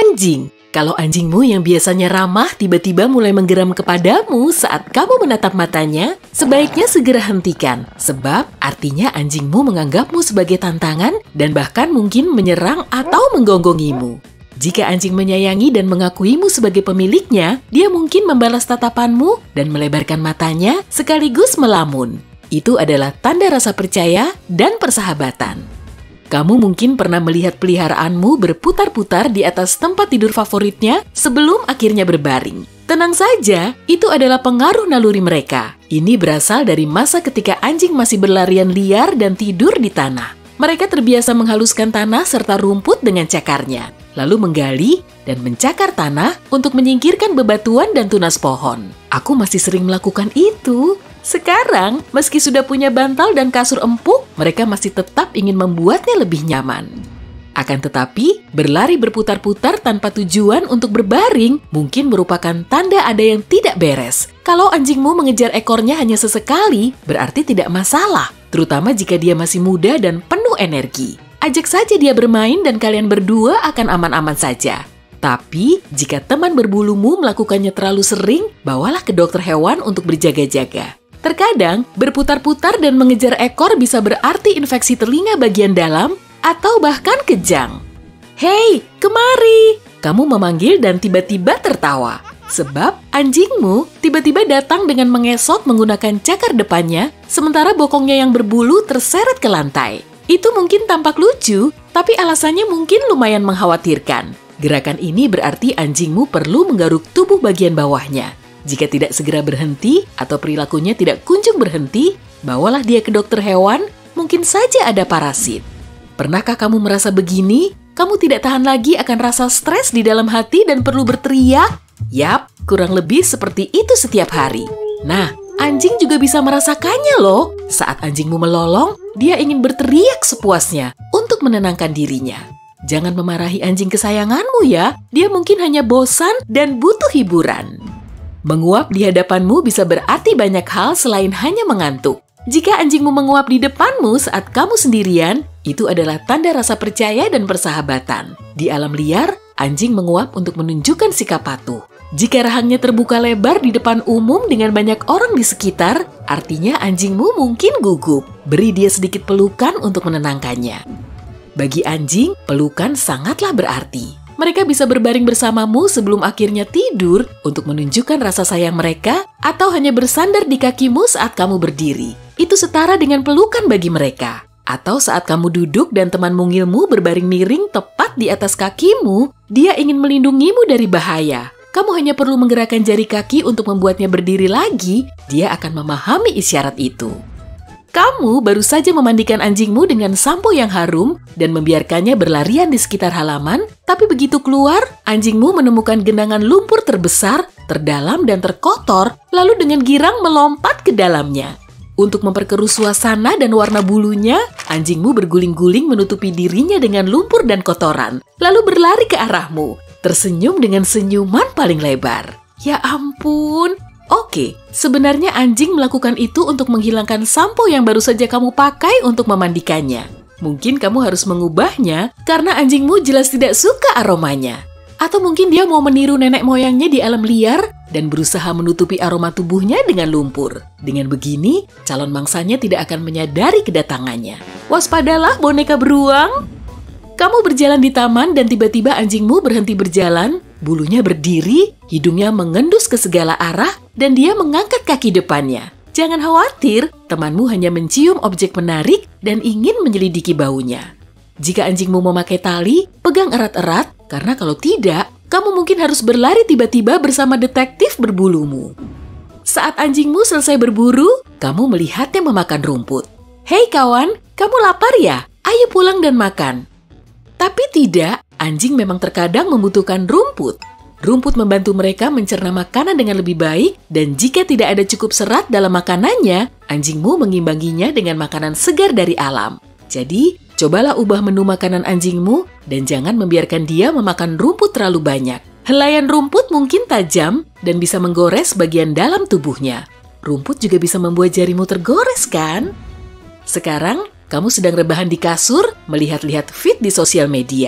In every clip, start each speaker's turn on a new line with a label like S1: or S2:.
S1: Anjing. Kalau anjingmu yang biasanya ramah tiba-tiba mulai menggeram kepadamu saat kamu menatap matanya, sebaiknya segera hentikan. Sebab artinya anjingmu menganggapmu sebagai tantangan dan bahkan mungkin menyerang atau menggonggongimu. Jika anjing menyayangi dan mengakuimu sebagai pemiliknya, dia mungkin membalas tatapanmu dan melebarkan matanya sekaligus melamun. Itu adalah tanda rasa percaya dan persahabatan. Kamu mungkin pernah melihat peliharaanmu berputar-putar di atas tempat tidur favoritnya sebelum akhirnya berbaring. Tenang saja, itu adalah pengaruh naluri mereka. Ini berasal dari masa ketika anjing masih berlarian liar dan tidur di tanah. Mereka terbiasa menghaluskan tanah serta rumput dengan cakarnya, lalu menggali dan mencakar tanah untuk menyingkirkan bebatuan dan tunas pohon. Aku masih sering melakukan itu. Sekarang, meski sudah punya bantal dan kasur empuk, mereka masih tetap ingin membuatnya lebih nyaman. Akan tetapi, berlari berputar-putar tanpa tujuan untuk berbaring mungkin merupakan tanda ada yang tidak beres. Kalau anjingmu mengejar ekornya hanya sesekali, berarti tidak masalah, terutama jika dia masih muda dan penuh energi. Ajak saja dia bermain dan kalian berdua akan aman-aman saja. Tapi, jika teman berbulumu melakukannya terlalu sering, bawalah ke dokter hewan untuk berjaga-jaga. Terkadang, berputar-putar dan mengejar ekor bisa berarti infeksi telinga bagian dalam atau bahkan kejang. Hei, kemari! Kamu memanggil dan tiba-tiba tertawa. Sebab anjingmu tiba-tiba datang dengan mengesot menggunakan cakar depannya, sementara bokongnya yang berbulu terseret ke lantai. Itu mungkin tampak lucu, tapi alasannya mungkin lumayan mengkhawatirkan. Gerakan ini berarti anjingmu perlu menggaruk tubuh bagian bawahnya. Jika tidak segera berhenti atau perilakunya tidak kunjung berhenti, bawalah dia ke dokter hewan, mungkin saja ada parasit. Pernahkah kamu merasa begini? Kamu tidak tahan lagi akan rasa stres di dalam hati dan perlu berteriak? Yap, kurang lebih seperti itu setiap hari. Nah, anjing juga bisa merasakannya loh. Saat anjingmu melolong, dia ingin berteriak sepuasnya untuk menenangkan dirinya. Jangan memarahi anjing kesayanganmu ya, dia mungkin hanya bosan dan butuh hiburan. Menguap di hadapanmu bisa berarti banyak hal selain hanya mengantuk. Jika anjingmu menguap di depanmu saat kamu sendirian, itu adalah tanda rasa percaya dan persahabatan. Di alam liar, anjing menguap untuk menunjukkan sikap patuh. Jika rahangnya terbuka lebar di depan umum dengan banyak orang di sekitar, artinya anjingmu mungkin gugup. Beri dia sedikit pelukan untuk menenangkannya. Bagi anjing, pelukan sangatlah berarti. Mereka bisa berbaring bersamamu sebelum akhirnya tidur untuk menunjukkan rasa sayang mereka atau hanya bersandar di kakimu saat kamu berdiri. Itu setara dengan pelukan bagi mereka. Atau saat kamu duduk dan teman mungilmu berbaring miring tepat di atas kakimu, dia ingin melindungimu dari bahaya. Kamu hanya perlu menggerakkan jari kaki untuk membuatnya berdiri lagi, dia akan memahami isyarat itu. Kamu baru saja memandikan anjingmu dengan sampo yang harum dan membiarkannya berlarian di sekitar halaman, tapi begitu keluar, anjingmu menemukan genangan lumpur terbesar, terdalam dan terkotor, lalu dengan girang melompat ke dalamnya. Untuk memperkeruh suasana dan warna bulunya, anjingmu berguling-guling menutupi dirinya dengan lumpur dan kotoran, lalu berlari ke arahmu, tersenyum dengan senyuman paling lebar. Ya ampun! Oke, sebenarnya anjing melakukan itu untuk menghilangkan sampo yang baru saja kamu pakai untuk memandikannya. Mungkin kamu harus mengubahnya karena anjingmu jelas tidak suka aromanya. Atau mungkin dia mau meniru nenek moyangnya di alam liar dan berusaha menutupi aroma tubuhnya dengan lumpur. Dengan begini, calon mangsanya tidak akan menyadari kedatangannya. Waspadalah boneka beruang! Kamu berjalan di taman dan tiba-tiba anjingmu berhenti berjalan, bulunya berdiri, hidungnya mengendus ke segala arah, dan dia mengangkat kaki depannya. Jangan khawatir, temanmu hanya mencium objek menarik dan ingin menyelidiki baunya. Jika anjingmu memakai tali, pegang erat-erat, karena kalau tidak, kamu mungkin harus berlari tiba-tiba bersama detektif berbulumu. Saat anjingmu selesai berburu, kamu melihatnya memakan rumput. Hei kawan, kamu lapar ya? Ayo pulang dan makan. Tapi tidak, anjing memang terkadang membutuhkan rumput. Rumput membantu mereka mencerna makanan dengan lebih baik, dan jika tidak ada cukup serat dalam makanannya, anjingmu mengimbanginya dengan makanan segar dari alam. Jadi, cobalah ubah menu makanan anjingmu, dan jangan membiarkan dia memakan rumput terlalu banyak. Helaian rumput mungkin tajam dan bisa menggores bagian dalam tubuhnya. Rumput juga bisa membuat jarimu tergores, kan? Sekarang, kamu sedang rebahan di kasur, melihat-lihat feed di sosial media.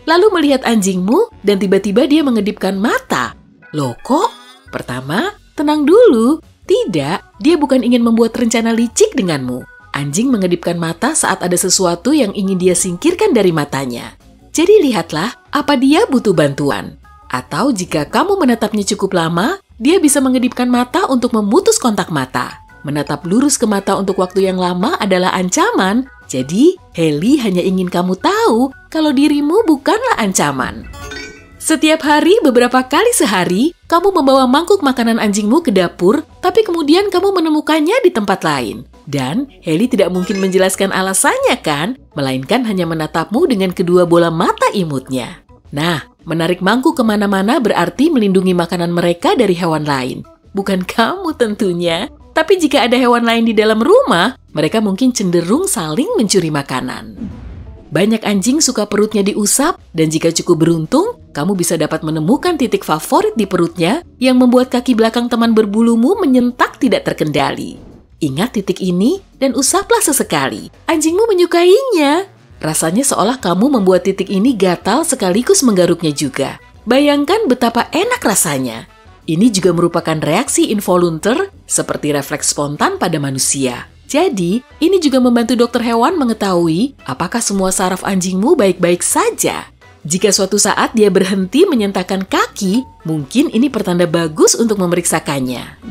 S1: lalu melihat anjingmu dan tiba-tiba dia mengedipkan mata. Loh kok? Pertama, tenang dulu. Tidak, dia bukan ingin membuat rencana licik denganmu. Anjing mengedipkan mata saat ada sesuatu yang ingin dia singkirkan dari matanya. Jadi lihatlah, apa dia butuh bantuan. Atau jika kamu menatapnya cukup lama, dia bisa mengedipkan mata untuk memutus kontak mata. Menatap lurus ke mata untuk waktu yang lama adalah ancaman. Jadi, Hailey hanya ingin kamu tahu kalau dirimu bukanlah ancaman. Setiap hari, beberapa kali sehari, kamu membawa mangkuk makanan anjingmu ke dapur, tapi kemudian kamu menemukannya di tempat lain. Dan Hailey tidak mungkin menjelaskan alasannya kan, melainkan hanya menatapmu dengan kedua bola mata imutnya. Nah, menarik mangkuk kemana-mana berarti melindungi makanan mereka dari hewan lain. Bukan kamu tentunya, tapi jika ada hewan lain di dalam rumah, mereka mungkin cenderung saling mencuri makanan. Banyak anjing suka perutnya diusap, dan jika cukup beruntung, kamu bisa dapat menemukan titik favorit di perutnya yang membuat kaki belakang teman berbulumu menyentak tidak terkendali. Ingat titik ini dan usaplah sesekali. Anjingmu menyukainya. Rasanya seolah kamu membuat titik ini gatal sekaligus menggaruknya juga. Bayangkan betapa enak rasanya. Ini juga merupakan reaksi involunter seperti refleks spontan pada manusia. Jadi, ini juga membantu dokter hewan mengetahui apakah semua saraf anjingmu baik-baik saja. Jika suatu saat dia berhenti menyentakkan kaki, mungkin ini pertanda bagus untuk memeriksakannya.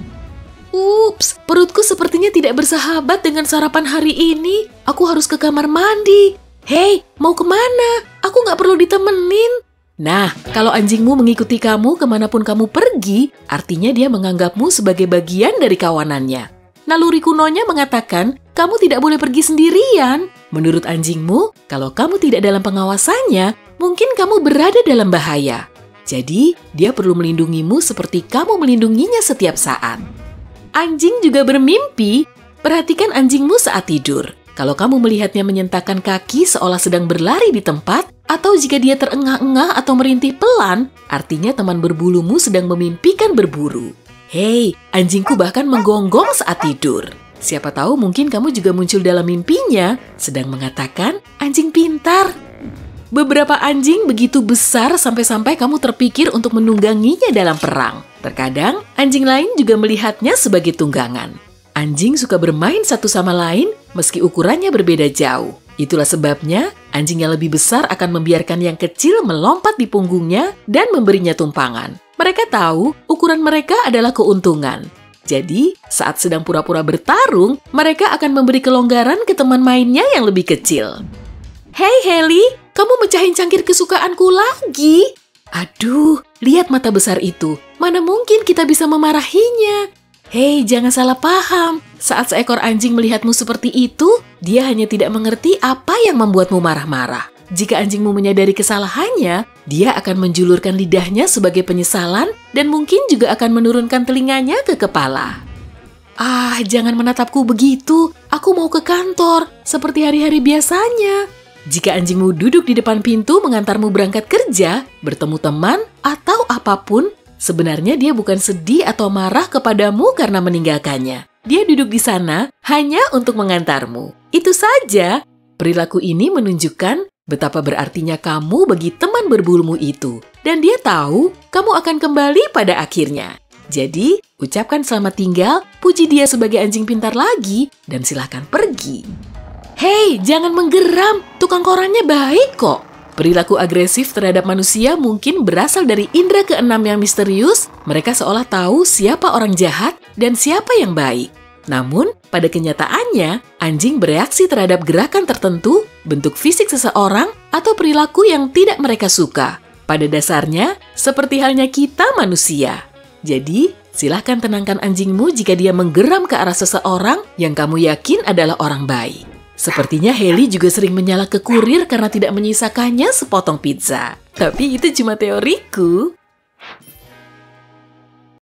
S1: Ups, perutku sepertinya tidak bersahabat dengan sarapan hari ini. Aku harus ke kamar mandi. Hei, mau kemana? Aku nggak perlu ditemenin. Nah, kalau anjingmu mengikuti kamu kemanapun kamu pergi, artinya dia menganggapmu sebagai bagian dari kawanannya. Naluri kunonya mengatakan, kamu tidak boleh pergi sendirian. Menurut anjingmu, kalau kamu tidak dalam pengawasannya, mungkin kamu berada dalam bahaya. Jadi, dia perlu melindungimu seperti kamu melindunginya setiap saat. Anjing juga bermimpi. Perhatikan anjingmu saat tidur. Kalau kamu melihatnya menyentakkan kaki seolah sedang berlari di tempat, atau jika dia terengah-engah atau merintih pelan, artinya teman berbulumu sedang memimpikan berburu. Hei, anjingku bahkan menggonggong saat tidur. Siapa tahu mungkin kamu juga muncul dalam mimpinya, sedang mengatakan, anjing pintar. Beberapa anjing begitu besar sampai-sampai kamu terpikir untuk menungganginya dalam perang. Terkadang, anjing lain juga melihatnya sebagai tunggangan. Anjing suka bermain satu sama lain meski ukurannya berbeda jauh. Itulah sebabnya, anjing yang lebih besar akan membiarkan yang kecil melompat di punggungnya dan memberinya tumpangan. Mereka tahu ukuran mereka adalah keuntungan. Jadi, saat sedang pura-pura bertarung, mereka akan memberi kelonggaran ke teman mainnya yang lebih kecil. Hei Hailey, kamu mecahin cangkir kesukaanku lagi. Aduh, lihat mata besar itu. Mana mungkin kita bisa memarahinya? Hei, jangan salah paham. Saat seekor anjing melihatmu seperti itu, dia hanya tidak mengerti apa yang membuatmu marah-marah. Jika anjingmu menyadari kesalahannya, dia akan menjulurkan lidahnya sebagai penyesalan dan mungkin juga akan menurunkan telinganya ke kepala. Ah, jangan menatapku begitu. Aku mau ke kantor, seperti hari-hari biasanya. Jika anjingmu duduk di depan pintu mengantarmu berangkat kerja, bertemu teman, atau apapun, sebenarnya dia bukan sedih atau marah kepadamu karena meninggalkannya. Dia duduk di sana hanya untuk mengantarmu. Itu saja. Perilaku ini menunjukkan betapa berartinya kamu bagi teman berbulumu itu. Dan dia tahu kamu akan kembali pada akhirnya. Jadi, ucapkan selamat tinggal, puji dia sebagai anjing pintar lagi, dan silahkan pergi. Hei, jangan menggeram. Tukang korannya baik kok. Perilaku agresif terhadap manusia mungkin berasal dari indera keenam yang misterius. Mereka seolah tahu siapa orang jahat dan siapa yang baik. Namun, pada kenyataannya, anjing bereaksi terhadap gerakan tertentu, bentuk fisik seseorang, atau perilaku yang tidak mereka suka. Pada dasarnya, seperti halnya kita manusia. Jadi, silahkan tenangkan anjingmu jika dia menggeram ke arah seseorang yang kamu yakin adalah orang baik. Sepertinya Hailey juga sering menyalak ke kurir karena tidak menyisakannya sepotong pizza. Tapi itu cuma teoriku.